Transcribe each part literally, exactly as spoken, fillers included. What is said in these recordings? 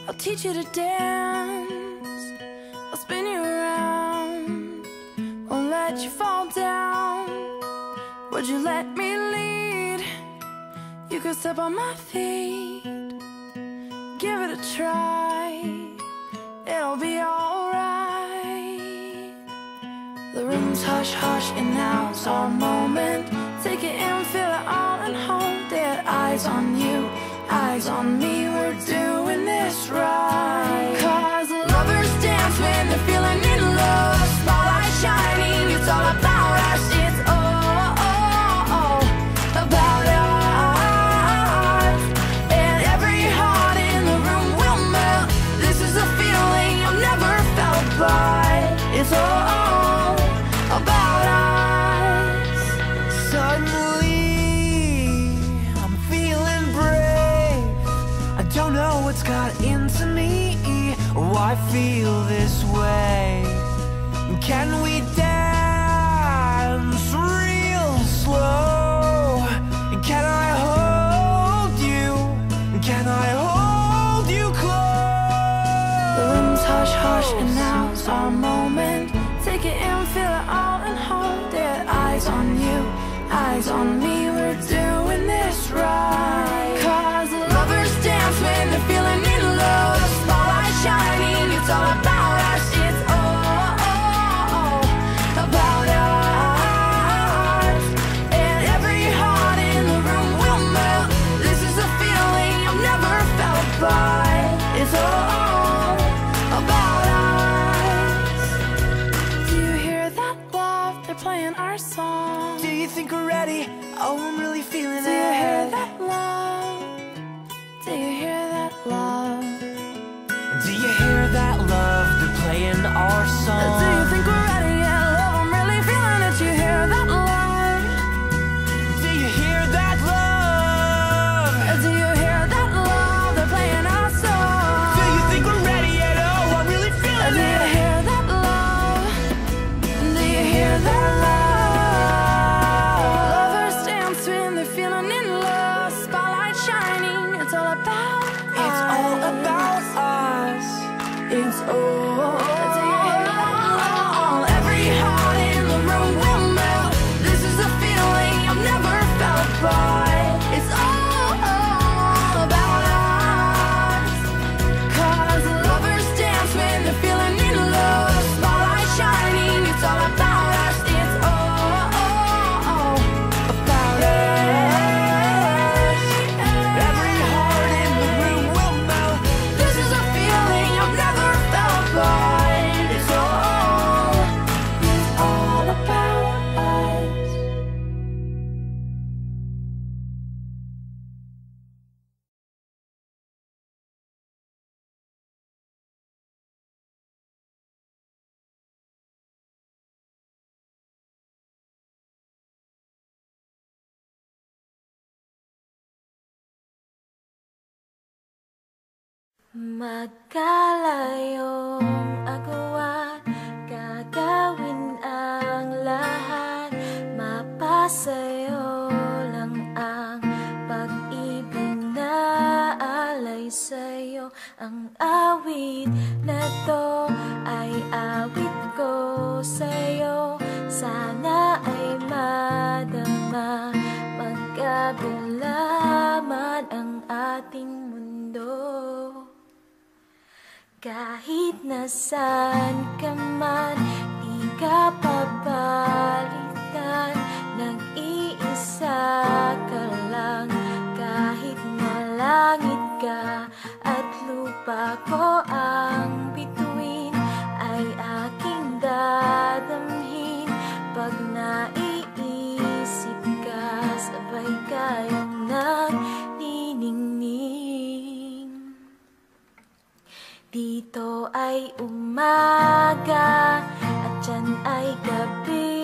I'll teach you to dance, I'll spin you around, won't let you fall down. Would you let me lead? You could step on my feet, give it a try, it'll be alright. The room's hush hush and now's our moment. Take it in, feel it all and hold it. Eyes on you, eyes on me, we're doing this right. Cause lovers dance when they're feeling in love. Spotlight shining, it's all about us. It's all, all, all about us. And every heart in the room will melt. This is a feeling I've never felt, but it's all about us. Suddenly I'm feeling brave. I don't know what's got into me, oh, I feel this way. Can we dance real slow? Can I hold you? Can I hold you close? The room's hush hush and now's our moment. Take it in, feel it all and hold it. Eyes on you, eyes on me, we're doing this right. Cause lovers dance when they're feeling in love. Spotlight shining, it's all about us. It's all, all, all about us. And every heart in the room will melt. This is a feeling I've never felt, but it's all about us. Do you hear that love? They're playing our song. Do you think we're ready? Oh, I'm really feeling it. Do you hear that love? Do you hear that love? Do you hear that love? They're playing our song. Do you think we're ready? Yeah, love, I'm really feeling it. You hear that love? Do you hear that love? Do you hear that love? They're playing our song. Do you think we're ready yet? Oh, I'm really feeling it. Do you hear that love? Do you hear that love? Lovers dance when they're feeling in love. Spotlight shining, it's all about us. It's all about us. It's all. Do you hear that love? Every heart in the room will melt. This is a feeling I've never felt, but it's all about us. Cause lovers dance when they're feeling in love. Spotlight shining, it's all about us. It's all, all, all about us. Every heart in the room will melt. This is a feeling I've never felt, but it's all, it's all about us. Magkalayong agawan, gagawin ang lahat. Mapasayo lang ang pag-ibig na alay sa'yo. Ang awit na to ay awit ko sa'yo. Sana ay madama, magkabilaman ang ating mundo. Kahit nasaan ka man, di ka papalitan. Nag-iisa ka lang, kahit na langit ka at lupa ko ang bituin, ay aking dadamhin. Pag naiisip ka, sabay kayong nagniningning. Dito ay umaga at dyan ay gabi.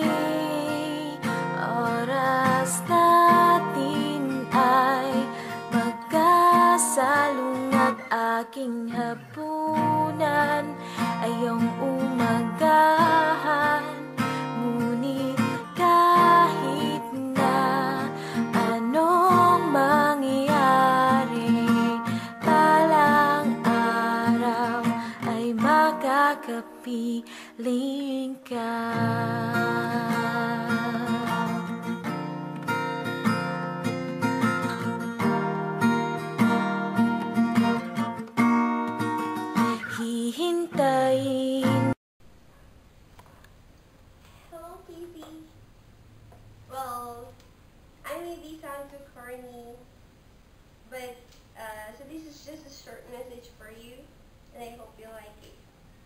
Oras natin ay magkasalungat. Aking hapunan ay iyong umagahan. Ngunit kahit na anong mangyayari, palang kapiling ka. Hihintayin. Hello, P C. Well, I may be sound too corny, but uh, so this is just a short message for you, and I hope you like it.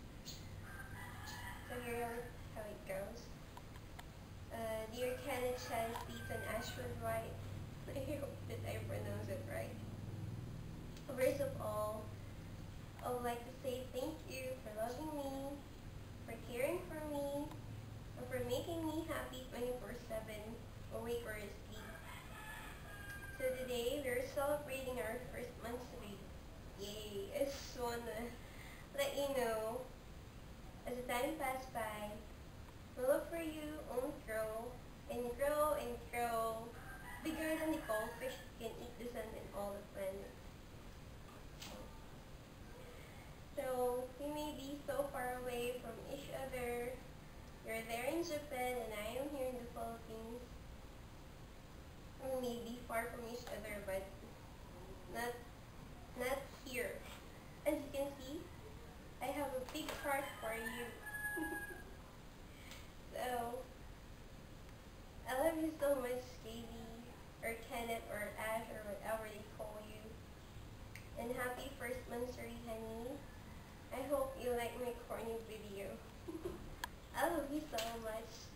So here's how it goes. Uh, dear Kennett Ivy and Ashford-White, I hope that I pronounce it right. First of all, I would like to say thank you for loving me, for caring for me, and for making me happy twenty-four seven, awake or asleep. So today, we're celebrating our first monthsary. Yay! I just wanna let you know, as the time passed by, my love for you won't grow, and grow, and grow, bigger than the goldfish that can eat the sun and all the planets. So, we may be so far away from each other. You're there in Japan and I am here in the Philippines. We may be far from each other, but not, not here. As you can see, I have a big heart for you. So, I love you so much, Katie, or Kenneth, or Ash, or whatever they call you. And happy first monthsary, honey. I hope you like my corny video. I love you so much.